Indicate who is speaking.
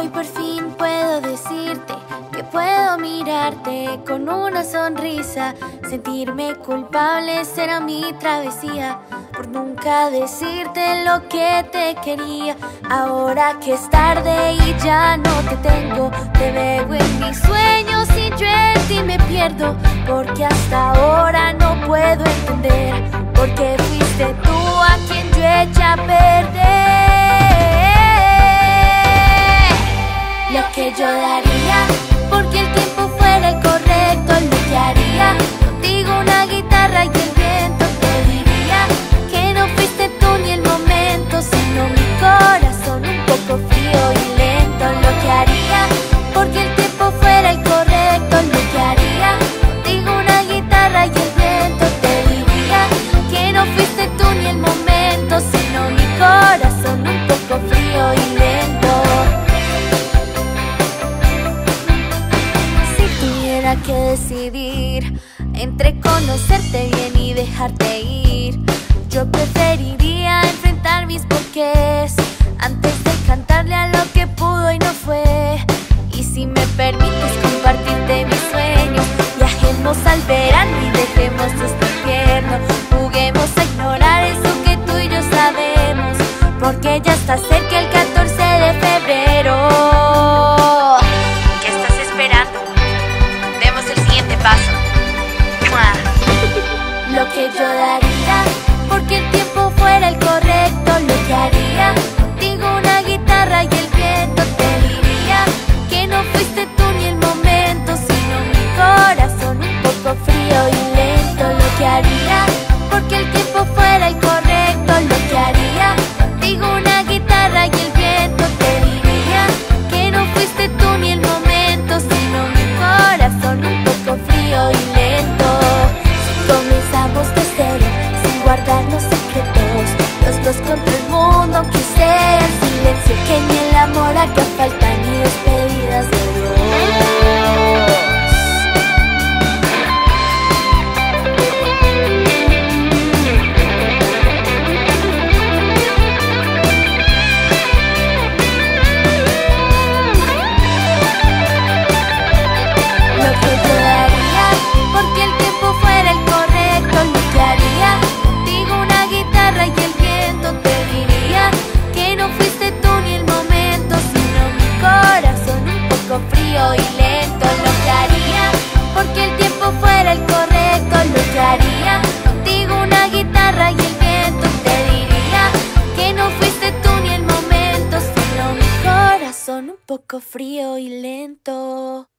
Speaker 1: Hoy por fin puedo decirte que puedo mirarte con una sonrisa. Sentirme culpable será mi travesía por nunca decirte lo que te quería. Ahora que es tarde y ya no te tengo, te veo en mis sueños y yo en ti me pierdo. Porque hasta ahora no puedo entender por qué fuiste tú a quien yo eché a perder. Lo que yo daría porque el tiempo fuera el correcto, lo que haría contigo una guitarra y el viento. Te diría que no fuiste tú ni el momento, sino mi corazón un poco frío y lento. Lo que haría porque el tiempo fuera el correcto, lo que haría contigo una guitarra y el viento. Te diría que no fuiste tú ni el momento, sino mi corazón un poco frío y lento. Que decidir entre conocerte bien y dejarte ir, yo preferiría enfrentar mis porqués antes de cantarle a lo que pudo y no fue. Y si me permites compartirte mis sueños, viajemos al verano y dejemos este invierno. Juguemos a ignorar eso que tú y yo sabemos, porque ya está cerca el 14 de febrero.
Speaker 2: ¿Qué estás esperando? Demos el siguiente paso.
Speaker 1: Lo que yo daría porque el tiempo fuera el correcto, lo que haría contigo una guitarra y el viento. Te diría que no fuiste tú ni el momento, sino mi corazón un poco frío y lento. Lo que haría porque el tiempo fuera el correcto, lo que haría contigo una guitarra y el viento. Te diría que no fuiste tú ni el momento, sino mi corazón un poco frío y lento. Comenzamos de cero, sin guardarnos secretos, los dos contra el mundo, aunque sea en silencio. Que ni el amor haga falta ni despedidas de Dios. Lo que yo daría porque el tiempo fuera el correcto, lo que haría contigo una guitarra y el viento. Te diría que no fuiste tú ni el momento, sino mi corazón un poco frío y lento. Lo que haría porque el tiempo fuera el correcto, lo que haría contigo una guitarra y el viento. Te diría que no fuiste tú ni el momento, sino mi corazón un poco frío y lento.